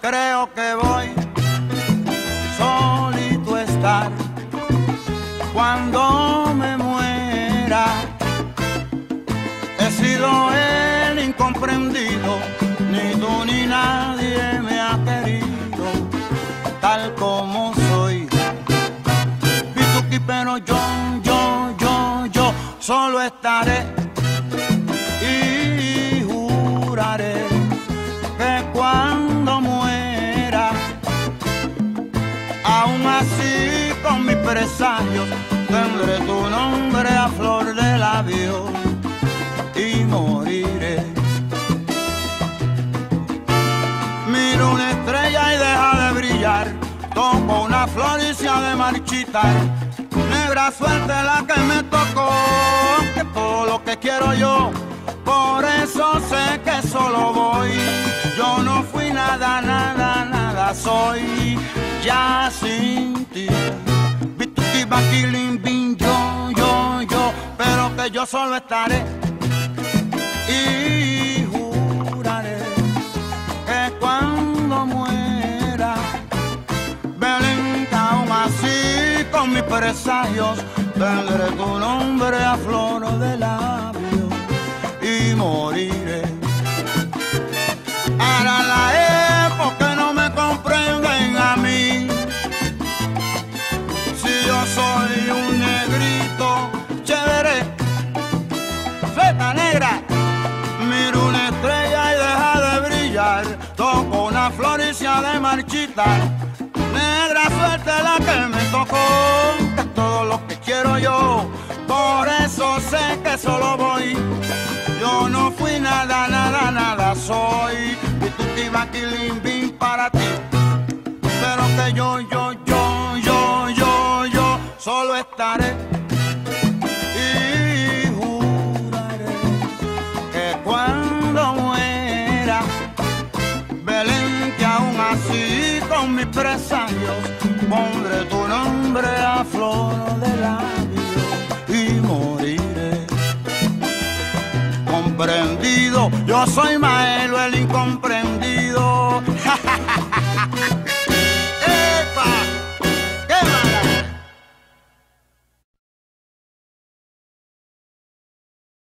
creo que voy solito a estar cuando me muera. He sido el incomprendido, ni tú ni nadie me ha querido tal como soy. Pituqui, pero yo solo estaré y juraré que cuando muera, aún así con mis presagios, tendré tu nombre a flor de labios y moriré. Miro una estrella y deja de brillar, toco una flor y se ha de marchitar. Negra suerte la que me tocó, que todo lo que quiero yo, por eso sé que solo voy. Yo no fui nada, nada soy ya sin ti. Bituki, baquilín, bin, yo, pero que yo solo estaré y juraré que cuando muera, Belén, aún así con mis presagios, tendré tu nombre a flor de labios y moriré. Ahora la época no me comprenden a mí, si yo soy un negrito chévere, fleta negra. Miro una estrella y deja de brillar, toco una flor y se ha de marchitar. Negra suerte la que me tocó, que es todo lo que quiero yo, por eso sé que solo voy. Yo no fui nada, nada soy. Bituki, baquilín, bin para ti, pero que yo solo estaré y juraré que cuando muera, Belén, que aún así con mis presagios, pondré tu nombre a flor de labios y moriré. Comprendido, yo soy Maelo el incomprendido.